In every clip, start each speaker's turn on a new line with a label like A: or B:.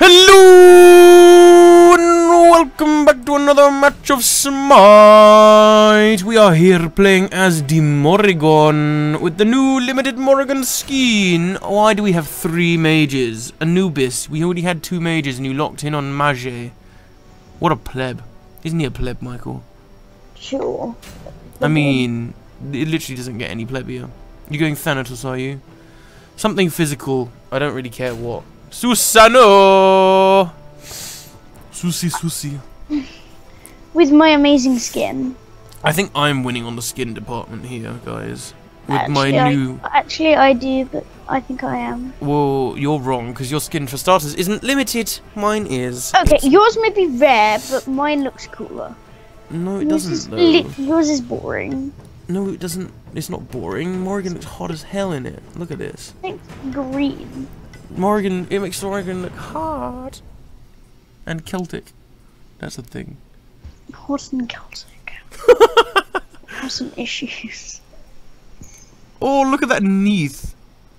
A: Hello and welcome back to another match of Smite. We are here playing as the Morrigan with the new limited Morrigan Skin. Why do we have 3 mages? Anubis, we already had 2 mages and you locked in on Mage. What a pleb. Isn't he a pleb, Michael?
B: Sure.
A: I mean, it literally doesn't get any plebbier. You're going Thanatos, are you? Something physical. I don't really care what. Susano! Susi.
B: With my amazing skin.
A: I think I'm winning on the skin department here, guys. With
B: Actually,
A: my new...
B: I do, but I think I am.
A: Well, you're wrong, because your skin, for starters, isn't limited. Mine is.
B: Okay, yours may be rare, but mine looks cooler.
A: No, it doesn't, though.
B: Yours is boring.
A: No, it doesn't. It's not boring. Morrigan looks hot as hell in it. Look at this.
B: It's green.
A: Morrigan, it makes Morrigan look hot. And Celtic. That's the thing.
B: Hot and Celtic. Have some issues.
A: Oh, look at that Neath.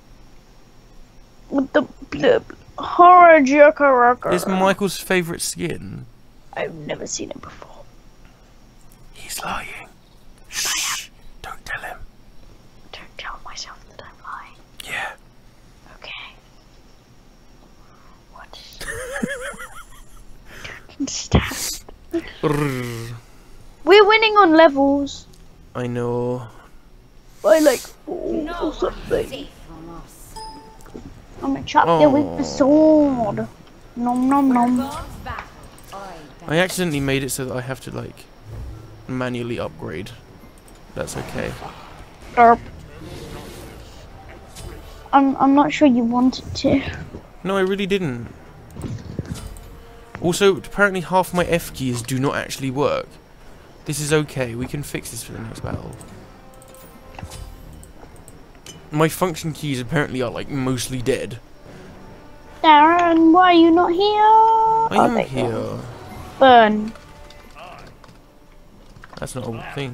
B: With the horror jerker.
A: It's Michael's favourite skin.
B: I've never seen it before.
A: He's lying. Shh. Don't tell him.
B: Don't tell myself that I'm lying.
A: Yeah.
B: Okay. What? Don't understand. We're winning on levels.
A: I know.
B: By like 4 or something. I'm gonna chop you with the sword. Nom nom nom.
A: I accidentally made it so that I have to like manually upgrade. That's okay.
B: Derp. I'm not sure you wanted to.
A: No, I really didn't. Also, apparently half my F keys do not actually work. This is okay, we can fix this for the next battle. My function keys apparently are like mostly dead.
B: Darren, why are you not here?
A: I am here.
B: Burn.
A: That's not a thing.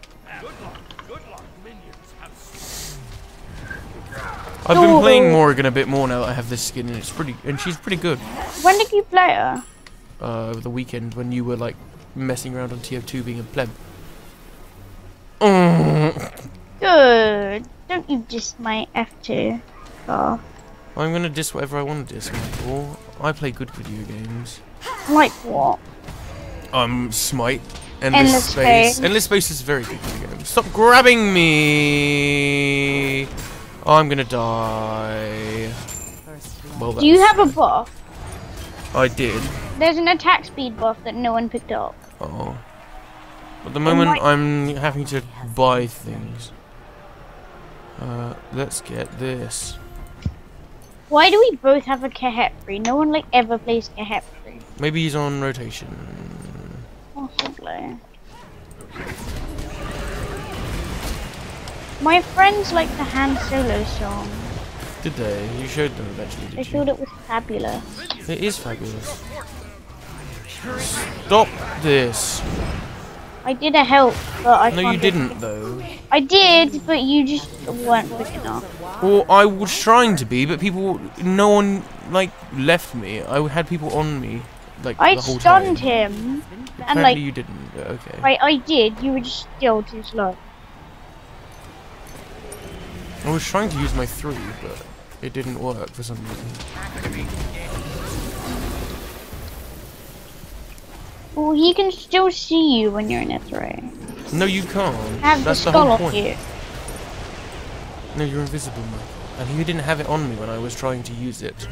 A: I've been playing Morrigan a bit more now that I have this skin, and she's pretty good.
B: When did you play her?
A: Over the weekend when you were like messing around on TF2 being a pleb.
B: Good. Don't you diss my F2. Oh.
A: I'm gonna diss whatever I want to diss, Michael. I play good video games.
B: Like what?
A: Smite. Endless Space. Endless Space is a very good video game. Stop grabbing me! Oh, I'm gonna die. Well,
B: do you have a buff?
A: I did.
B: There's an attack speed buff that no one picked up.
A: Oh. At the moment, I'm having to buy things. Let's get this.
B: Why do we both have a Kahepri? No one like ever plays Kahepri.
A: Maybe he's on rotation.
B: Possibly. My friends like the Han Solo song.
A: Did they? You showed them eventually, did you?
B: They thought it was fabulous.
A: It is fabulous. Stop this.
B: I did a help, but I can't.
A: No, you didn't, though.
B: I did, but you just weren't quick enough.
A: Well, I was trying to be, but no one, like, left me. I had people on me, like, the whole time.
B: I stunned him.
A: Apparently
B: and, like,
A: you didn't, but okay.
B: I did, you were just still too slow.
A: I was trying to use my 3, but it didn't work for some reason.
B: Well, he can still see you when you're in a 3.
A: No, you can't.
B: Have
A: That's
B: the
A: the
B: skull
A: whole
B: on
A: point.
B: you.
A: No, you're invisible, Michael. And he didn't have it on me when I was trying to use it.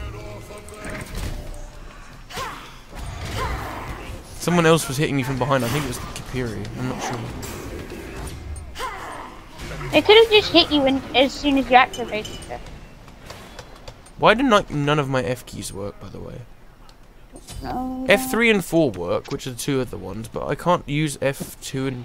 A: Someone else was hitting me from behind. I think it was Kipiri. I'm not sure.
B: They could have just hit you as soon as you activated it.
A: Why did none of my F keys work, by the way?
B: No.
A: F3 and 4 work, which are the 2 other ones, but I can't use F2 and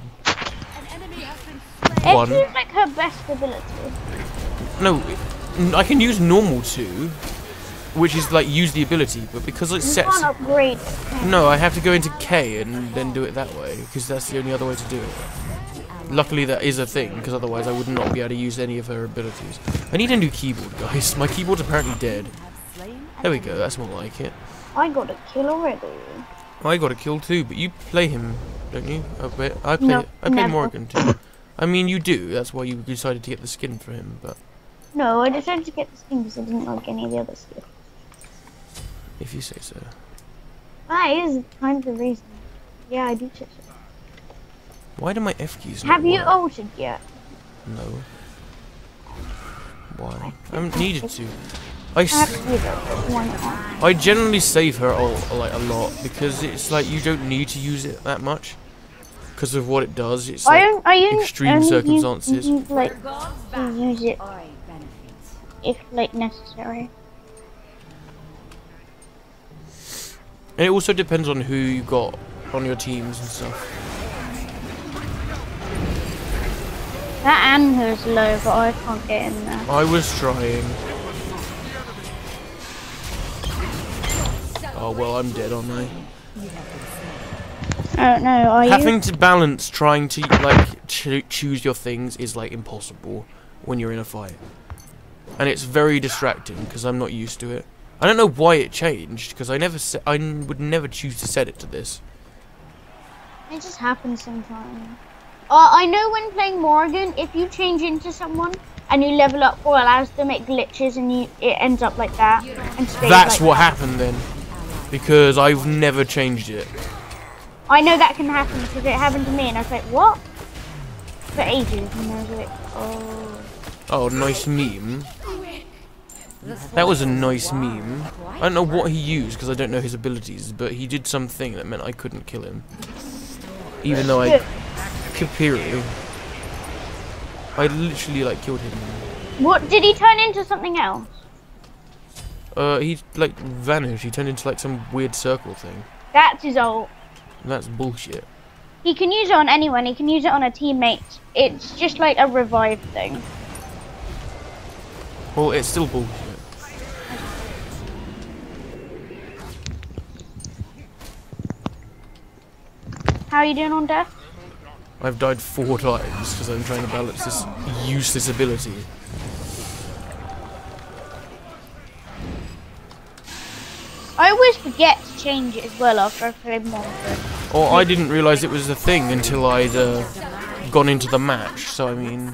A: 1.
B: F2 is like her best ability.
A: No, I can use normal 2, which is like use the ability, but because it sets...
B: You can't upgrade it.
A: No, I have to go into K and then do it that way, because that's the only other way to do it. Luckily that is a thing, because otherwise I would not be able to use any of her abilities. I need a new keyboard, guys. My keyboard's apparently dead. There we go, that's more like it.
B: I got a kill already.
A: I got a kill too, but you play him, don't you? I play
B: never.
A: Morrigan too. I mean, you do, that's why you decided to get the skin for him, but...
B: No, I decided to get the skin because I didn't like any of the other skins.
A: If you say so.
B: That is kind of the reason. Yeah, I do say so.
A: Why do my F keys not
B: Have you
A: work?
B: altered yet?
A: No. Why? I haven't needed to. I generally save her like a lot because it's like you don't need to use it that much because of what it does. It's like extreme circumstances.
B: Use it if like necessary.
A: And it also depends on who you got on your teams and stuff.
B: That Anher's low, but I can't get in there.
A: I was trying. Oh well, I'm dead, aren't I?
B: I don't know, are you?
A: Having to balance trying to like choose your things is like impossible when you're in a fight. And it's very distracting because I'm not used to it. I don't know why it changed because I would never choose to set it to this.
B: It just happens sometimes. I know when playing Morrigan, if you change into someone and you level up or allows them, it glitches and it ends up like that. And
A: that's like what happened then, because I've never changed it.
B: I know that can happen because it happened to me and I was like, what? For ages, and I was like, oh.
A: Oh, nice meme. That was a nice meme. I don't know what he used because I don't know his abilities, but he did something that meant I couldn't kill him. Even though I... Kapiru. I literally like killed him.
B: What, did he turn into something else?
A: He like vanished. He turned into like some weird circle thing.
B: That's his ult.
A: That's bullshit.
B: He can use it on anyone. He can use it on a teammate. It's just like a revive thing.
A: Well, it's still bullshit.
B: How are you doing on death?
A: I've died 4 times because I'm trying to balance this useless ability.
B: I always forget to change it as well after I've played Morrigan.
A: Or I didn't realise it was a thing until I'd gone into the match, so I mean...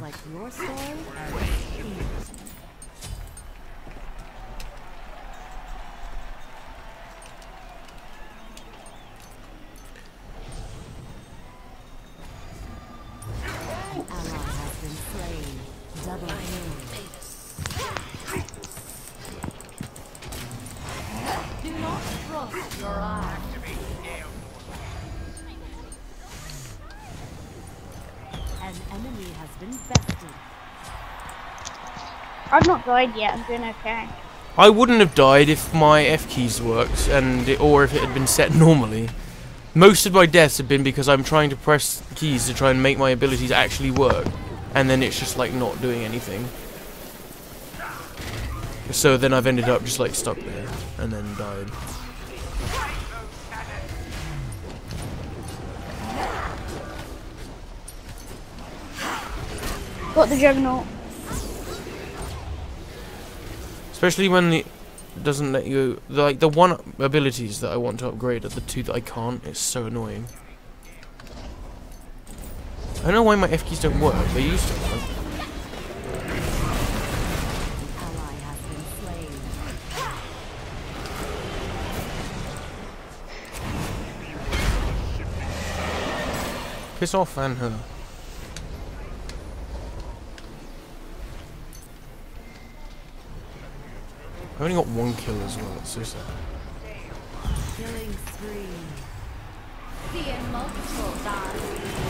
B: I've not died yet, I'm doing okay.
A: I wouldn't have died if my F keys worked, or if it had been set normally. Most of my deaths have been because I'm trying to press keys to try and make my abilities actually work, and then it's just like not doing anything. So then I've ended up just like stuck there, and then died.
B: Got the Juggernaut.
A: Especially when it doesn't let you, like the one abilities that I want to upgrade are the 2 that I can't. It's so annoying. I don't know why my F keys don't work. They used to work. Piss off, and her. I only got 1 kill as well, it's so sad.
C: Killing spree. Seeing multiple die.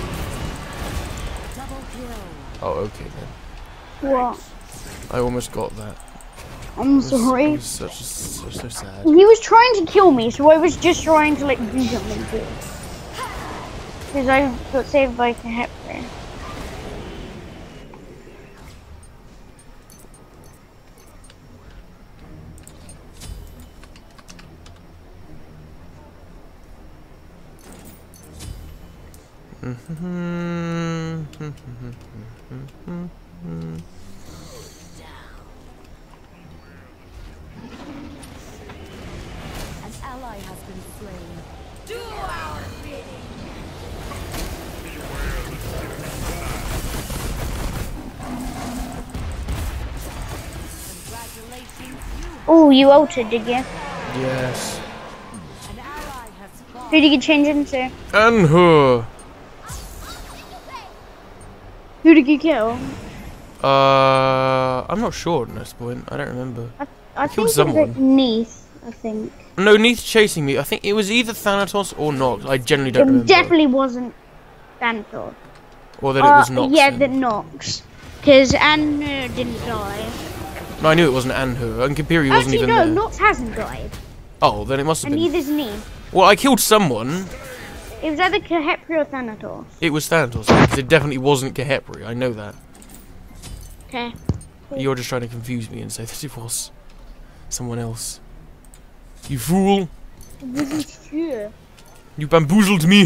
C: Double kill.
A: Oh, okay then.
B: What?
A: I almost got that.
B: I'm sorry.
A: It was so sad.
B: He was trying to kill me, so I was just trying to like do something to him. Because I got saved by Hepburn.
C: ally has been slain. Do our bidding. Congratulations,
B: Oh, you altered, did you?
A: Yes.
C: an ally has fallen.
B: Who did you change into?
A: And her.
B: Who did you kill?
A: I'm not sure at this point. I don't remember.
B: I
A: killed
B: think it was like
A: someone.
B: Neath, I think.
A: No, Neath chasing me. I think it was either Thanatos or Nox. I generally don't
B: It
A: remember.
B: definitely wasn't Thanatos.
A: Or that it was Nox.
B: Yeah,
A: then.
B: the Nox. Because Anne didn't die.
A: No, I knew it wasn't Anhu. And Kapiri wasn't
B: Actually,
A: even
B: no,
A: there.
B: Nox hasn't died.
A: Oh, then it must have
B: And
A: been.
B: neither's Neath.
A: Well, I killed someone.
B: It was either Kahepri or Thanatos.
A: It was Thanatos. Because it definitely wasn't Kahepri. I know that.
B: Okay.
A: You're just trying to confuse me and say that it was someone else. You fool!
B: Sure.
A: You bamboozled me!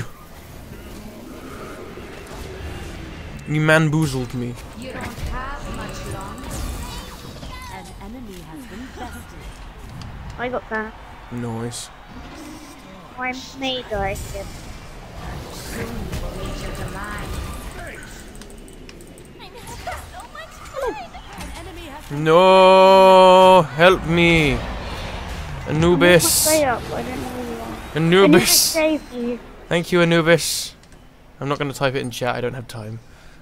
A: You man-boozled me.
C: You don't have much longer. An enemy has been bested.
B: I got that.
A: Nice.
B: I may die again.
C: Soon you will reach your demise. An enemy has
A: No! Help me!
B: Stay
A: Anubis!
B: up, I don't know who you are. I
A: Anubis!
B: saved you.
A: Thank you, Anubis. I'm not going to type it in chat, I don't have time.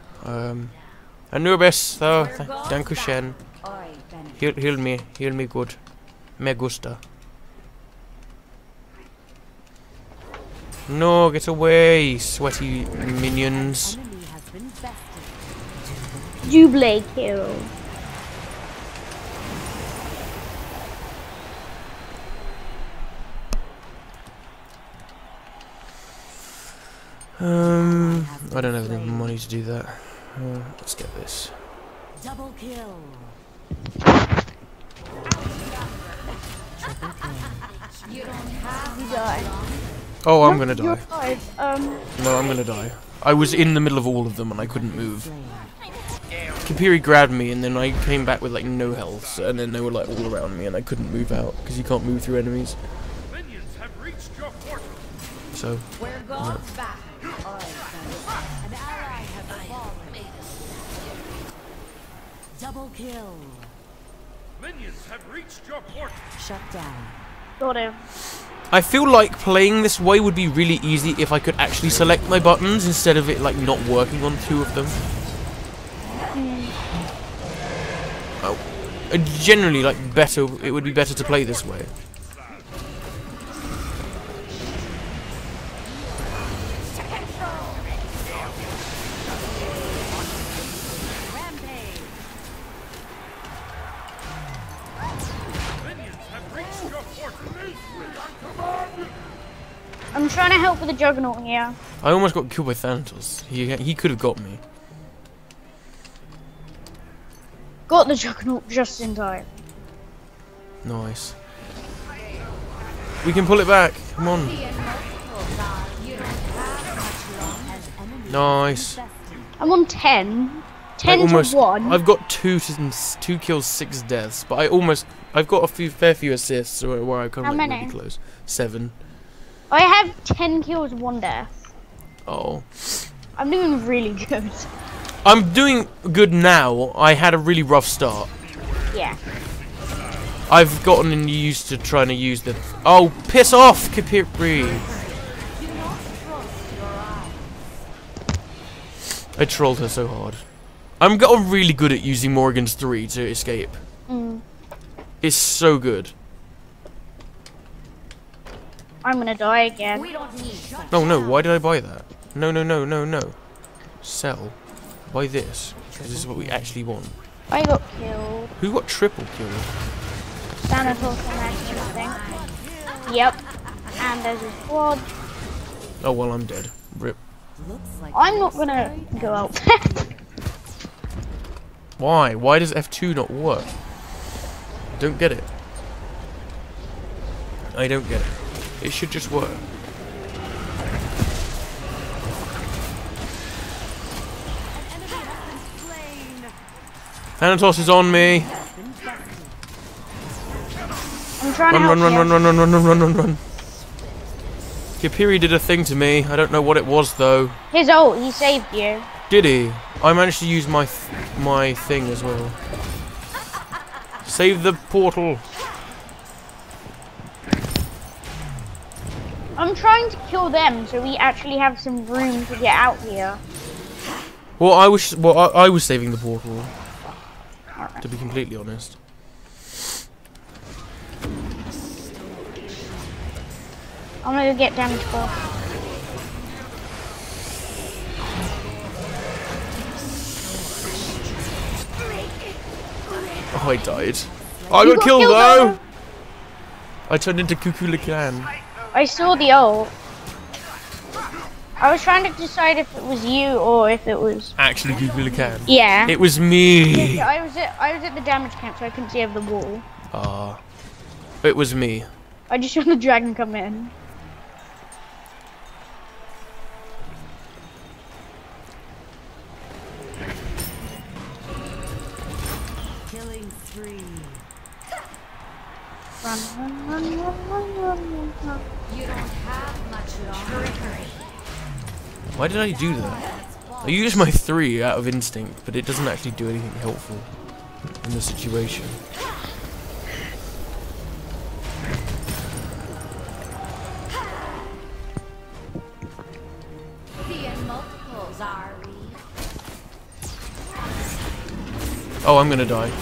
A: Anubis, though. Danke schön. Heal me good. Me gusta. No, get away, sweaty minions.
C: enemy has been bested.
B: Jubilee kill.
A: I don't have enough money to do that. Let's get this.
C: Double kill. You don't have
B: You die.
A: Oh, I'm gonna
B: You're
A: die.
B: alive.
A: No, I'm gonna die. I was in the middle of all of them and I couldn't move. Kapiri grabbed me and then I came back with like no health, and then they were like all around me and I couldn't move out because you can't move through enemies.
D: Minions have reached your fortress.
A: So,
C: Where goes back? An ally has fallen. Double kill.
D: Minions have reached your fortress.
C: Shut down.
B: Got him.
A: I feel like playing this way would be really easy if I could actually select my buttons instead of it like not working on two of them. Oh, generally like better. It would be better to play this way.
C: Rampage.
D: Minions have reached your fortress.
B: I'm trying to help with the Juggernaut here.
A: I almost got killed by Thanatos. He could have got me.
B: Got the Juggernaut just in time.
A: Nice. We can pull it back. Come on.
C: You don't have much longer. An enemy
A: Nice.
C: bested.
B: I'm on 10.
A: I
B: 10
A: almost.
B: to 1.
A: I've got two kills, 6 deaths, but I've got fair few assists where I come
B: How
A: like
B: many?
A: really close. 7.
B: I have 10 kills, 1 death.
A: Oh.
B: I'm doing really good.
A: I'm doing good now. I had a really rough start.
B: Yeah.
A: I've gotten used to trying to use the. Oh, piss off, Kapiri! I trolled her so hard. I'm gotten really good at using Morrigan's 3 to escape. It's so good.
B: I'm gonna die again.
C: We don't need shut
A: No, no, why did I buy that? No, no, no, no, no. Sell. Buy this. This is what we actually want.
B: I got killed.
A: Who got triple killed?
B: Thanatos and everything. Yep. And there's a squad.
A: Oh, well, I'm dead. Rip.
C: Looks like
B: I'm not gonna go out there.
A: Why? Why does F2 not work? Don't get it. I don't get it. It should just work. Thanatos is on me.
B: I'm trying to
A: Run,
B: help
A: run, run,
B: you.
A: run, run, run, run, run, run, run, run. Kipiri did a thing to me. I don't know what it was though.
B: His ult, he saved you.
A: Did he? I managed to use my thing as well. Save the portal.
B: I'm trying to kill them so we actually have some room to get out here.
A: Well, I was saving the portal.
B: Alright.
A: To be completely honest.
B: I'm gonna go get damage buff.
A: Oh, I died. Oh, I got killed though! I turned into Kukulkan.
B: I saw the ult. I was trying to decide if it was you or if it was
A: Actually, Kukulkan.
B: yeah.
A: It was me.
B: I was at the damage camp, so I couldn't see over the wall.
A: Ah, it was me.
B: I just saw the dragon come in.
C: Killing spree.
B: Run, run, run, run, run, run, run.
C: You don't have much longer.
A: Why did I do that? I used my 3 out of instinct, but it doesn't actually do anything helpful in the situation. Oh, I'm gonna die.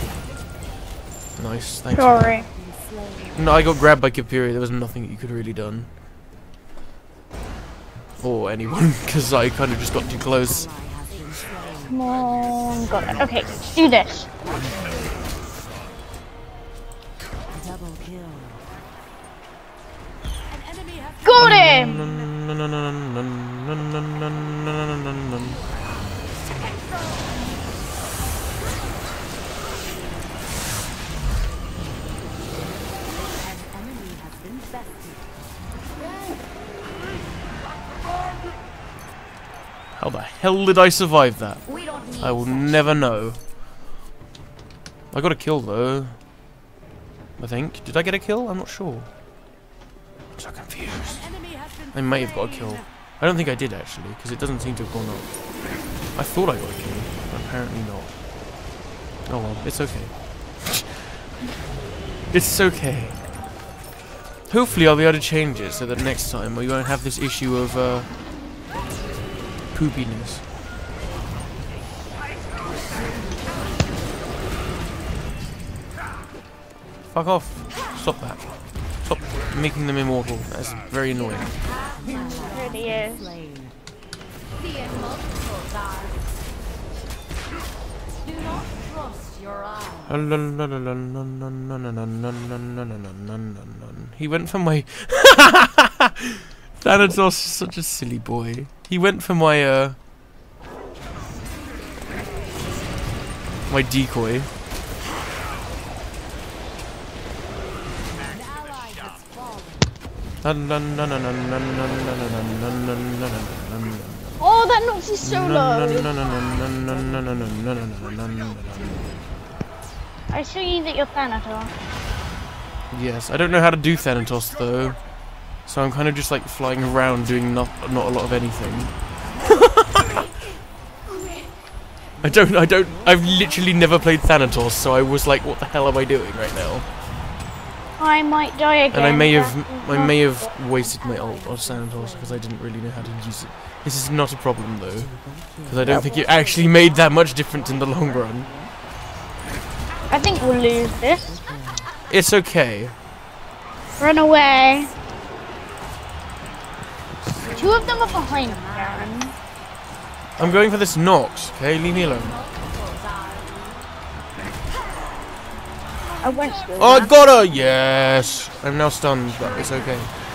A: Nice, thanks.
B: Sorry.
A: No, I got grabbed by Kipiri. There was nothing that you could really done. Or anyone, because I kind of just got too close.
B: Come on, got it. Okay, let's do this.
C: Double kill. An enemy has
B: Got him!
A: How the hell did I survive that? I will never know. I got a kill though. I think. Did I get a kill? I'm not sure. I'm so confused. I may have got a kill. I don't think I did actually, because it doesn't seem to have gone up. I thought I got a kill, but apparently not. Oh well, it's okay. It's okay. Hopefully I'll be able to change it so that next time we won't have this issue of poopiness. Fuck off. Stop that. Stop making them immortal. That's very annoying.
B: It really is.
C: Do not trust your eyes.
A: He went for my Thanatos is such a silly boy. He went for my my decoy.
B: Oh, that knocks you so low. I saw you that you're Thanatos.
A: Yes, I don't know how to do Thanatos though, so I'm kind of just like flying around doing not a lot of anything. I've literally never played Thanatos, so I was like, what the hell am I doing right now?
B: I might die again.
A: And I may have wasted my ult on Thanatos because I didn't really know how to use it. This is not a problem though, because I don't think it actually made that much difference in the long run.
B: I think we'll lose this.
A: It's okay.
B: Run away. 2 of them are behind me, Aaron.
A: I'm going for this Nox, okay? Leave me alone.
B: I won't steal
A: Oh, I
B: that.
A: got her! Yes! I'm now stunned, but it's okay.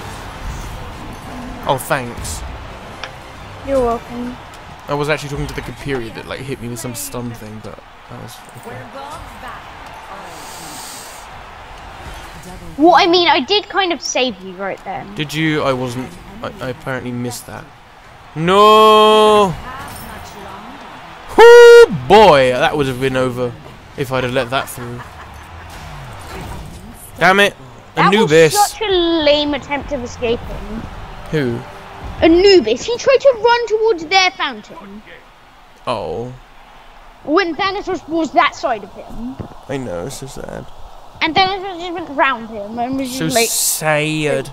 A: Oh, thanks.
B: You're welcome.
A: I was actually talking to the Kipiri that like hit me with some stun thing, but that was okay.
B: Well, I mean, I did kind of save you right then.
A: Did you? I wasn't. I apparently missed that. No! Whoo boy! That would have been over if I'd have let that through. Damn it!
B: That was
A: Anubis!
B: such a lame attempt of escaping.
A: Who?
B: Anubis. He tried to run towards their fountain
A: Oh,
B: when Thanatos was that side of him.
A: I know, it's so sad.
B: And Thanatos just went round him and was
A: So
B: just like...
A: sad.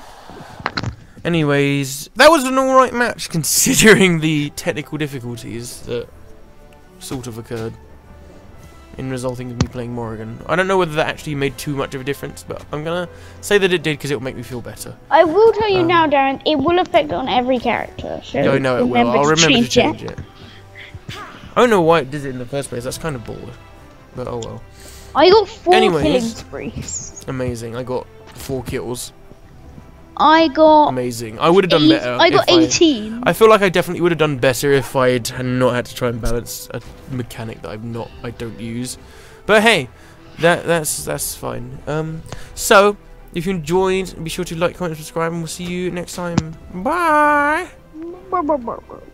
A: Anyways, that was an alright match considering the technical difficulties that sort of occurred in resulting in me playing Morrigan. I don't know whether that actually made too much of a difference, but I'm gonna say that it did because it will make me feel better.
B: I will tell you now, Darren, it will affect on every character. So
A: I know it will. I'll remember to change it. I don't know why it did it in the first place. That's kind of bored. But oh well.
B: I got 4
A: Anyways.
B: killing sprees.
A: Amazing. I got 4 kills.
B: I got...
A: Amazing. I would have done better.
B: I got 18.
A: I feel like I definitely would have done better if I had not had to try and balance a mechanic that I don't use. But hey, that's fine. So if you enjoyed, be sure to like, comment, subscribe, and we'll see you next time. Bye.